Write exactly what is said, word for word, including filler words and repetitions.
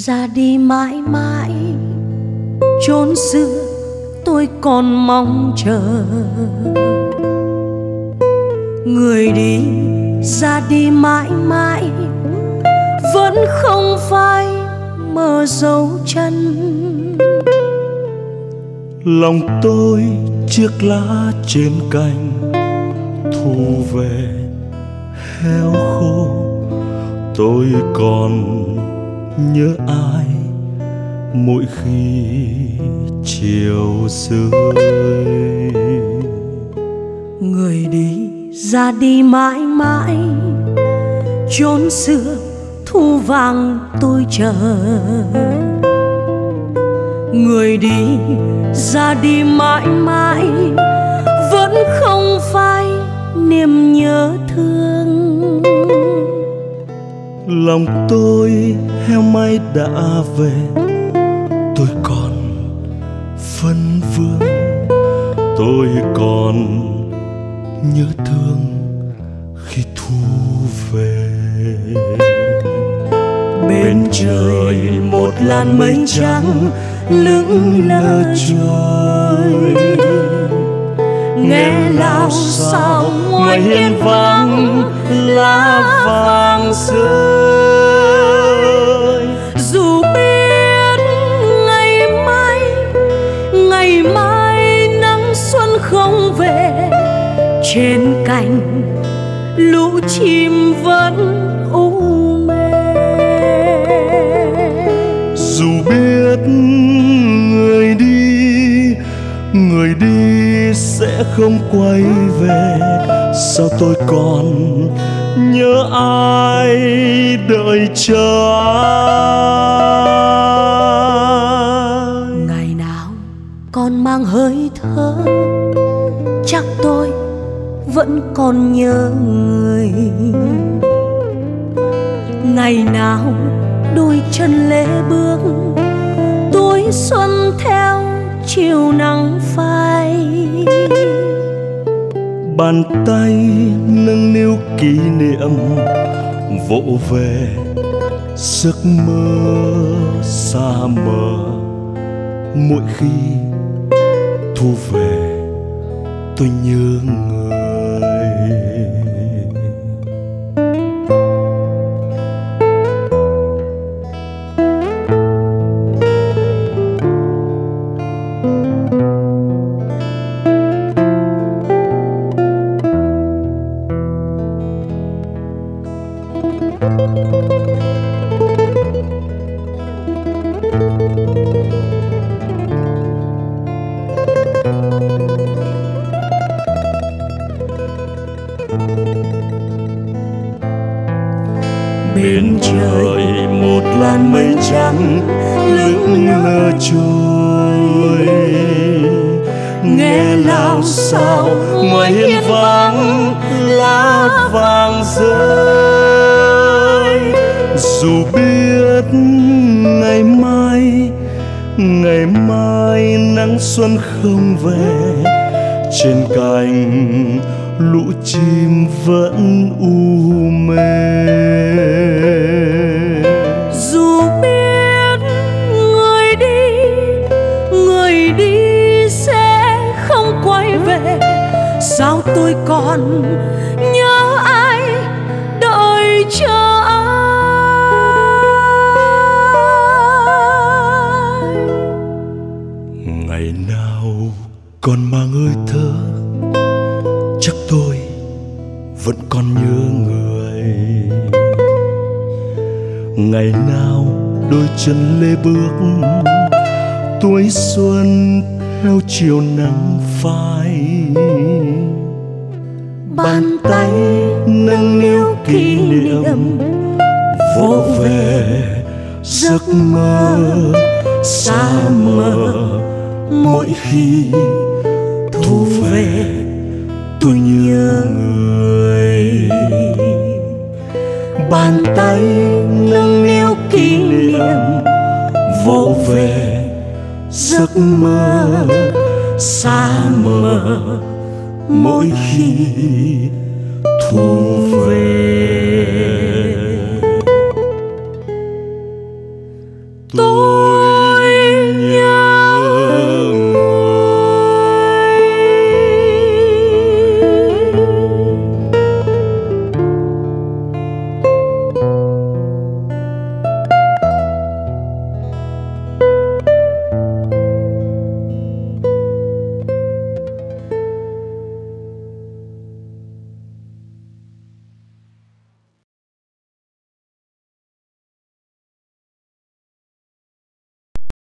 ra đi mãi mãi, chốn xưa tôi còn mong chờ. Người đi ra đi mãi mãi, vẫn không phai mờ dấu chân. Lòng tôi chiếc lá trên cành thu về héo khô. Tôi còn nhớ ai mỗi khi chiều rơi. Người đi ra đi mãi mãi, chốn xưa thu vàng tôi chờ. Người đi ra đi mãi mãi, vẫn không phai niềm nhớ thương. Lòng tôi heo may đã về, tôi còn phân vương. Tôi còn nhớ thương khi thu về. Bên trời một làn mây trắng lững lờ trôi, nghe lao sao ngoài hiên vắng lá vàng rơi. Dù biết ngày mai, ngày mai nắng xuân không về, trên cành lũ chim vẫn u mê. Dù biết người đi, người đi sẽ không quay về, sao tôi còn nhớ ai đợi chờ ai. Ngày nào còn mang hơi thở, chắc tôi vẫn còn nhớ người. Ngày nào đôi chân lê bước, tuổi xuân theo chiều nắng phai. Bàn tay nâng niu kỷ niệm vỗ về giấc mơ xa mờ. Mỗi khi thu về tôi nhớ người. Bên trời một làn mây trắng lững lờ trôi, nghe lao sao ngoài hiên vắng lá vàng rơi. Dù biết ngày mai, ngày mai nắng xuân không về, trên cành lũ chim vẫn u mê. Dù biết người đi, người đi sẽ không quay về, sao tôi còn nhớ ai đợi chờ ai. Ngày nào còn mang hơi thở, chắc tôi vẫn còn nhớ người. Ngày nào đôi chân lê bước, tuổi xuân theo chiều nắng phai. Bàn tay nâng niu kỷ niệm vỗ về giấc mơ xa mờ. Mỗi khi thu về tôi nhớ người. bàn tay nâng niu kỷ niệm vỗ về giấc mơ xa mờ mỗi khi thu